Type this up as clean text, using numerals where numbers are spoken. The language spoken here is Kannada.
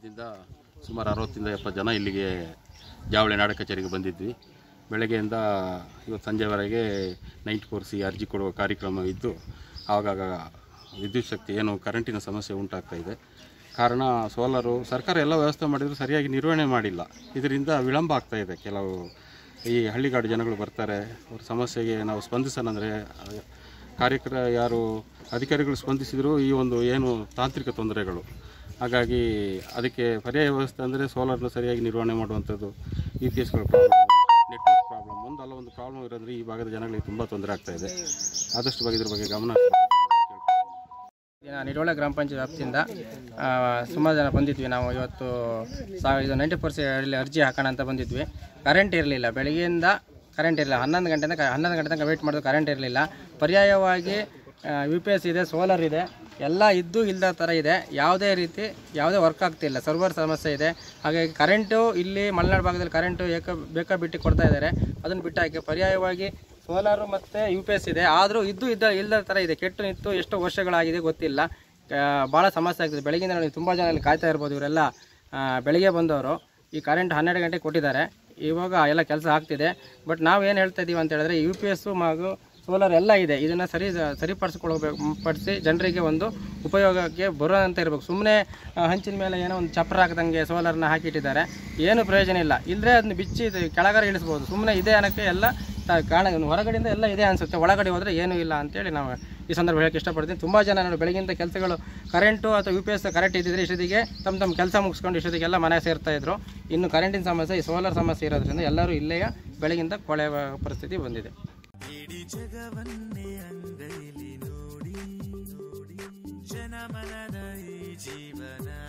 ರಾಜ್ಯದಿಂದ ಸುಮಾರು 60ರಿಂದ 70 ಜನ ಇಲ್ಲಿಗೆ ಜಾವಳಿ ನಾಡ ಕಚೇರಿಗೆ ಬಂದಿದ್ವಿ. ಬೆಳಗ್ಗೆಯಿಂದ ಇವತ್ತು ಸಂಜೆವರೆಗೆ 94C ಅರ್ಜಿ ಕೊಡುವ ಕಾರ್ಯಕ್ರಮ ಇದ್ದು, ಆಗಾಗ ವಿದ್ಯುತ್ ಶಕ್ತಿ ಏನು ಕರೆಂಟಿನ ಸಮಸ್ಯೆ ಉಂಟಾಗ್ತಾ ಇದೆ. ಕಾರಣ ಸೋಲಾರು ಸರ್ಕಾರ ಎಲ್ಲ ವ್ಯವಸ್ಥೆ ಮಾಡಿದರೂ ಸರಿಯಾಗಿ ನಿರ್ವಹಣೆ ಮಾಡಿಲ್ಲ. ಇದರಿಂದ ವಿಳಂಬ ಆಗ್ತಾ ಇದೆ. ಕೆಲವು ಈ ಹಳ್ಳಿಗಾಡು ಜನಗಳು ಬರ್ತಾರೆ, ಅವ್ರ ಸಮಸ್ಯೆಗೆ ನಾವು ಸ್ಪಂದಿಸೋಣ ಅಂದರೆ ಯಾರು ಅಧಿಕಾರಿಗಳು ಸ್ಪಂದಿಸಿದರೂ ಈ ಒಂದು ಏನು ತಾಂತ್ರಿಕ ತೊಂದರೆಗಳು, ಹಾಗಾಗಿ ಅದಕ್ಕೆ ಪರ್ಯಾಯ ವ್ಯವಸ್ಥೆ ಅಂದರೆ ಸೋಲಾರ್ನ ಸರಿಯಾಗಿ ನಿರ್ವಹಣೆ ಮಾಡುವಂಥದ್ದು, UPSಗಳ ಪ್ರಾಬ್ಲಮ್, ನೆಟ್ವರ್ಕ್ ಪ್ರಾಬ್ಲಮ್, ಒಂದಲ್ಲ ಒಂದು ಪ್ರಾಬ್ಲಮ್ ಇರೋದ್ರೆ ಈ ಭಾಗದ ಜನಗಳಿಗೆ ತುಂಬ ತೊಂದರೆ ಆಗ್ತಾ ಇದೆ. ಆದಷ್ಟು ಇದ್ರ ಬಗ್ಗೆ ಗಮನ. ನಿಡೋಳೆ ಗ್ರಾಮ ಪಂಚಾಯತ್ ವ್ಯಾಪ್ತಿಯಿಂದ ಸುಮಾರು ಜನ ಬಂದಿದ್ವಿ. ನಾವು ಇವತ್ತು 90% ಅರ್ಜಿ ಹಾಕೋಣ ಅಂತ ಬಂದಿದ್ವಿ. ಕರೆಂಟ್ ಇರಲಿಲ್ಲ, ಬೆಳಗ್ಗೆಯಿಂದ ಕರೆಂಟ್ ಇರಲಿಲ್ಲ. 11 ಗಂಟೆ ತನಕ ವೆಯ್ಟ್ ಮಾಡಿದ್ರು, ಕರೆಂಟ್ ಇರಲಿಲ್ಲ. ಪರ್ಯಾಯವಾಗಿ UPS ಇದೆ, ಸೋಲಾರ್ ಇದೆ, ಎಲ್ಲ ಇದ್ದು ಇಲ್ಲದ ಥರ ಇದೆ. ಯಾವುದೇ ವರ್ಕ್ ಆಗ್ತಿಲ್ಲ, ಸರ್ವರ್ ಸಮಸ್ಯೆ ಇದೆ. ಹಾಗಾಗಿ ಕರೆಂಟು ಇಲ್ಲಿ ಮಲೆನಾಡು ಭಾಗದಲ್ಲಿ ಕರೆಂಟು ಬೇಕಾಬಿಟ್ಟು ಕೊಡ್ತಾ ಇದ್ದಾರೆ. ಅದನ್ನು ಬಿಟ್ಟಾಕಿ ಪರ್ಯಾಯವಾಗಿ ಸೋಲಾರು ಮತ್ತು UPS ಇದೆ. ಆದರೂ ಇಲ್ಲದ ಥರ ಇದೆ, ಕೆಟ್ಟು ನಿಂತು ಎಷ್ಟೋ ವರ್ಷಗಳಾಗಿದೆ ಗೊತ್ತಿಲ್ಲ. ಭಾಳ ಸಮಸ್ಯೆ ಆಗ್ತಿದೆ. ಬೆಳಗಿಂದ ನೋಡಿ ತುಂಬ ಜನ ಇಲ್ಲಿ ಕಾಯ್ತಾ ಇರ್ಬೋದು. ಇವರೆಲ್ಲ ಬೆಳಗ್ಗೆ ಬಂದವರು. ಈ ಕರೆಂಟ್ 12 ಗಂಟೆಗೆ ಕೊಟ್ಟಿದ್ದಾರೆ. ಇವಾಗ ಎಲ್ಲ ಕೆಲಸ ಆಗ್ತಿದೆ. ಬಟ್ ನಾವು ಏನು ಹೇಳ್ತಾ ಇದ್ದೀವಿ ಅಂತ ಹೇಳಿದ್ರೆ, UPS ಹಾಗೂ ಸೋಲಾರ್ ಎಲ್ಲ ಇದೆ, ಇದನ್ನು ಸರಿಪಡಿಸಿ ಜನರಿಗೆ ಒಂದು ಉಪಯೋಗಕ್ಕೆ ಬರೋಂತ ಇರಬೇಕು. ಸುಮ್ಮನೆ ಹಂಚಿನ ಮೇಲೆ ಏನೋ ಒಂದು ಚಪ್ರ ಹಾಕಿದಂಗೆ ಸೋಲಾರ್ನ ಹಾಕಿಟ್ಟಿದ್ದಾರೆ, ಏನು ಪ್ರಯೋಜನ ಇಲ್ಲ. ಇಲ್ಲದ್ರೆ ಅದನ್ನ ಬಿಚ್ಚಿ ಕೆಳಗಡೆ ಇಳಿಸ್ಬೋದು. ಸುಮ್ಮನೆ ಇದೆ ಅನ್ನೋಕ್ಕೆ ಎಲ್ಲ ಹೊರಗಡೆಯಿಂದ ಎಲ್ಲ ಇದೆ ಅನಿಸುತ್ತೆ, ಒಳಗಡೆ ಹೋದರೆ ಏನೂ ಇಲ್ಲ ಅಂತೇಳಿ ನಾವು ಈ ಸಂದರ್ಭ ಹೇಳಕ್ಕೆ ಇಷ್ಟಪಡ್ತೀನಿ. ತುಂಬ ಜನ ನೋಡಿ ಬೆಳಗಿಂದ ಕೆಲಸಗಳು ಕರೆಂಟು ಅಥವಾ UPS ಕರೆಕ್ಟ್ ಇದ್ದಿದ್ರೆ ಇಷ್ಟೊತ್ತಿಗೆ ತಮ್ಮ ಕೆಲಸ ಮುಗಿಸ್ಕೊಂಡು ಇಷ್ಟೊತ್ತಿಗೆಲ್ಲ ಮನೆ ಸೇರ್ತಾಯಿದ್ರು. ಇನ್ನು ಕರೆಂಟಿನ ಸಮಸ್ಯೆ, ಈ ಸೋಲಾರ್ ಸಮಸ್ಯೆ ಇರೋದ್ರಿಂದ ಎಲ್ಲರೂ ಇಲ್ಲೇ ಬೆಳಗಿಂದ ಕೊಳೆಯುವ ಪರಿಸ್ಥಿತಿ ಬಂದಿದೆ. ಜಗವನ್ನೇ ಅಂಗೈಲಿ ನೋಡಿ ಜನಮನದ ಈ ಜೀವನ